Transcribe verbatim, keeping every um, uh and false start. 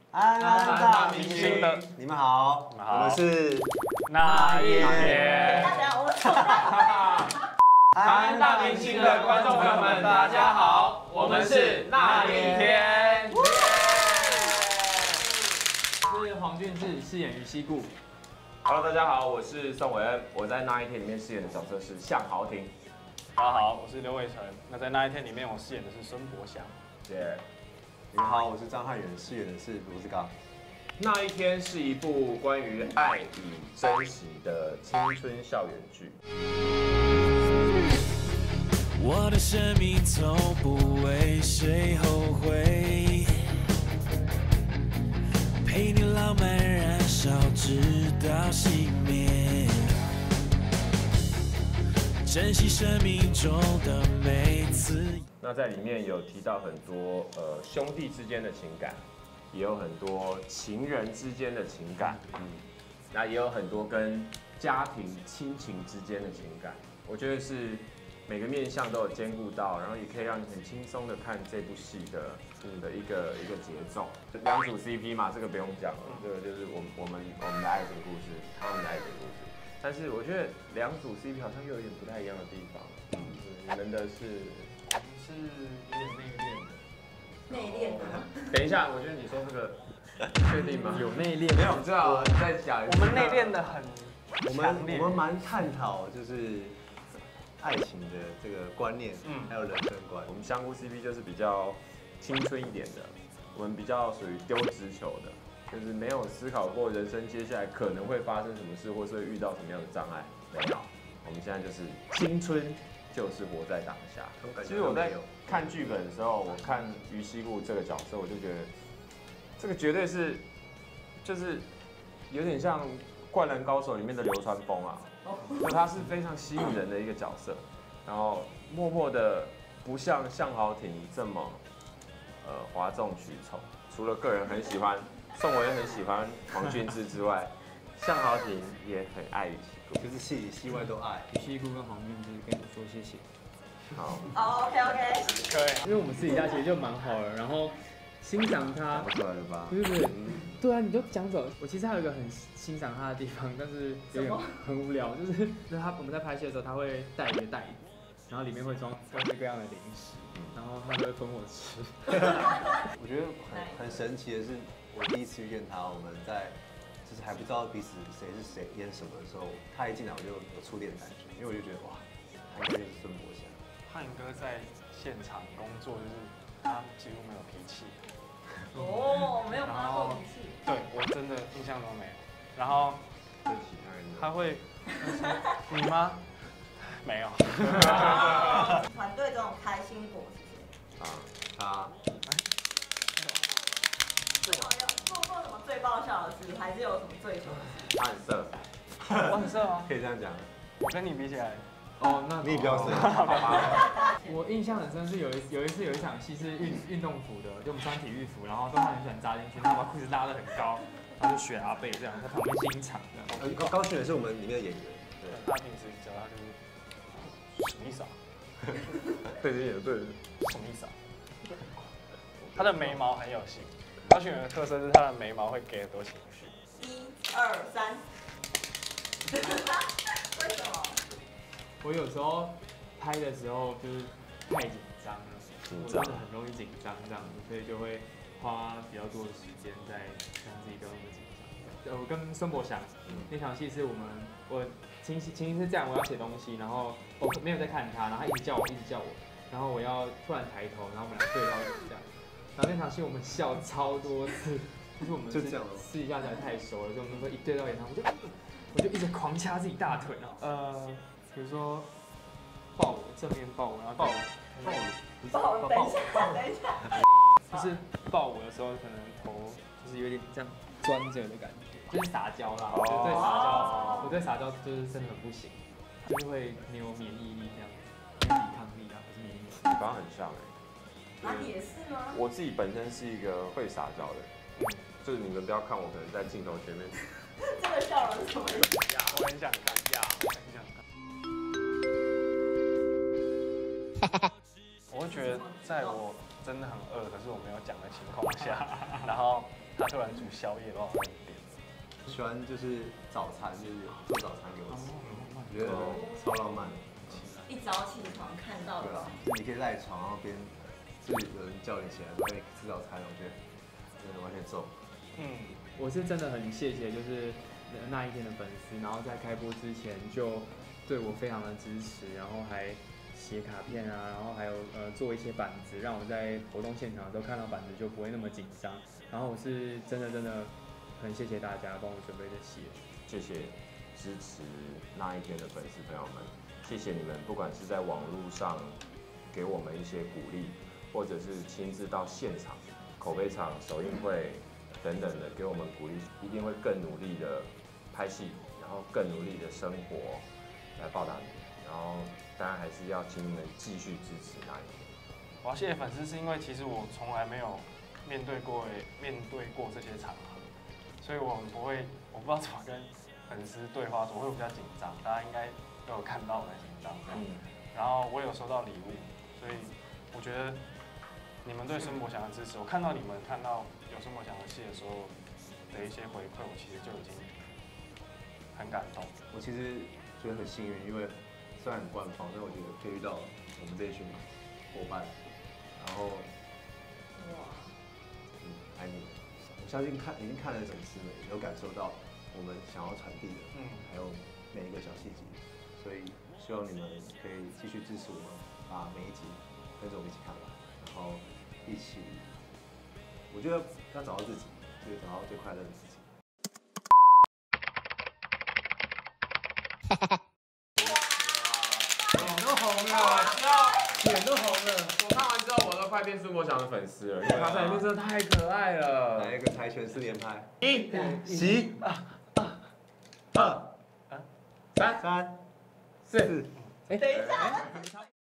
安大明星的， 你们好，我们是那一天。 大家好，我是安大明星的观众朋友们，大家好，我们是那一天。 我是黄俊志，饰演于西固。 Hello， 大家好，我是宋伟恩，我在那一天里面饰演的角色是向豪庭。 大家好，我是刘伟成。那在那一天里面，我饰演的是孙博祥。 耶。 你们好，我是张翰元，饰演的是罗志刚。 那一天是一部关于爱与珍惜的青春校园剧。 我的生命从不为谁后悔，陪你浪漫燃烧直到熄灭，珍惜生命中的每次。 那在里面有提到很多呃兄弟之间的情感，也有很多情人之间的情感，嗯，那也有很多跟家庭亲情之间的情感。我觉得是每个面向都有兼顾到，然后也可以让你很轻松的看这部戏的嗯的一个一个节奏。两组 C P 嘛，这个不用讲了，这个就是我们我们我们的爱情故事，他们的爱情故事。但是我觉得两组 C P 好像又有点不太一样的地方。嗯，你们的是。 是有点内敛的。 内敛的。 等一下，我觉得你说这个确定吗？ 有内敛， 没有，知道。再讲一次。 我们内敛的很我们我们蛮探讨就是爱情的这个观念，嗯，还有人生观。 我们香菇 C P 就是比较青春一点的，我们比较属于丢直球的，就是没有思考过人生接下来可能会发生什么事，或是会遇到什么样的障碍，没有。我们现在就是青春。就是活在当下。其实我在看剧本的时候，我看于西固这个角色，我就觉得这个绝对是，就是有点像《灌篮高手》里面的流川枫啊，就他是非常吸引人的一个角色，然后默默的不像向豪庭这么呃哗众取宠。除了个人很喜欢宋伟恩很喜欢黄俊志之外，向豪庭也很爱于西固， 就是戏里戏外都爱。 西固跟黄俊志跟你说谢谢。 好。 哦 ，OK OK。 可以。 因为我们私底下其实就蛮好的，然后欣赏他。 讲不出来了吧？ 不是不是，对啊，你就讲走。我其实还有一个很欣赏他的地方，但是有点很无聊，就是就是他我们在拍戏的时候，他会带一个袋子，然后里面会装各式各样的零食，然后他都会分我吃。 我觉得很很神奇的是，我第一次遇见他，我们在。就是还不知道彼此谁是谁演什么的时候，他一进来我就有初恋的感觉，因为我就觉得哇，他应该就是孙博祥。 汉哥在现场工作，就是他几乎没有脾气。 哦，没有发过脾气。 对我真的印象中没有。然后对其他人他会，你吗？没有。 团队这种开心果是谁？ 啊，他。 做过什么最爆笑的事，还是有什么最糗的事？ 他很色， 我很色吗？ 可以这样讲。 我跟你比起来， 哦，那你也比较色。 我印象很深是有一有一次有一场戏是运运动服的，就我们穿体育服，然后都很喜欢扎进去，然后把裤子拉得很高，然后就选阿贝这样在旁边欣赏这样。 高高轩也是我们里面的演员。 对，他平时讲他就是什么意思啊？ 对对对， 什么意思啊？他的眉毛很有型。高轩的特色是他的眉毛会给很多情绪。 一二三。为什么？ 我有时候拍的时候就是太紧张了， 紧我真的很容易紧张这样子，所以就会花比较多的时间在让自己不要那么紧张。我跟孙博祥那场戏是我们我情形情形是这样，我要写东西，然后我没有在看他，然后他一直叫我，一直叫我，然后我要突然抬头，然后我们俩对到眼这样。然后那场戏我们笑超多次，就是我们私私底下才太熟了，所以我们那时候一对到眼，我就我就一直狂掐自己大腿，然后呃，比如说抱我，正面抱我，然后抱我， 抱我，等一下，等一下， 就是抱我的时候，可能头就是有点这样钻着的感觉，就是撒娇啦。我对撒娇，我对撒娇就是真的很不行，就是会没有免疫力这样，没有抵抗力啊，不是免疫力。 你刚刚很像哎。 啊，也是吗？ 我自己本身是一个会撒娇的，就是你们不要看我可能在镜头前面。 这个笑容是什么意思？ 我很想看呀，我很想看。我会觉得，在我真的很饿，可是我没有讲的情况下，然后他突然煮宵夜的话，我会点。 喜欢就是早餐，就是做早餐给我吃，我觉得超浪漫的。 一早起床看到的对啊，你可以赖床，然后边就是有人叫你起来说哎吃早餐，我觉得真的完全中。 嗯， 我是真的很谢谢，就是那一天的粉丝，然后在开播之前就对我非常的支持，然后还写卡片啊，然后还有呃做一些板子，让我在活动现场的时候看到板子就不会那么紧张。然后我是真的真的很谢谢大家帮我准备这些， 谢谢支持那一天的粉丝朋友们，谢谢你们，不管是在网络上给我们一些鼓励，或者是亲自到现场、口碑场、首映会等等的给我们鼓励，一定会更努力的拍戏，然后更努力的生活来报答你们。然后当然还是要请你们继续支持那一天。 我要谢谢粉丝，是因为其实我从来没有面对过面对过这些场合，所以我们不会，我不知道怎么跟粉丝对话，我会比较紧张。大家应该都有看到我的紧张这样。 嗯、 然后我有收到礼物，所以我觉得你们对孙博祥的支持，我看到你们看到有孙博祥的戏的时候的一些回馈，我其实就已经很感动。 我其实觉得很幸运，因为虽然很官方，但我觉得可以遇到我们这一群伙伴，然后哇， 嗯，爱你们。我相信看已经看了粉丝们，有感受到我们想要传递的，嗯，还有每一个小细节，所以希望你们可以继续支持我们，把每一集跟着我们一起看完，然后一起，我觉得要找到自己，就是找到最快乐的自己。 脸都红了，脸都红了。我看完之后，我都快变孙博祥的粉丝了，因为他在里面真的太可爱了。 来一个跆拳四连拍， 一、 洗、二、三、四。 等一下。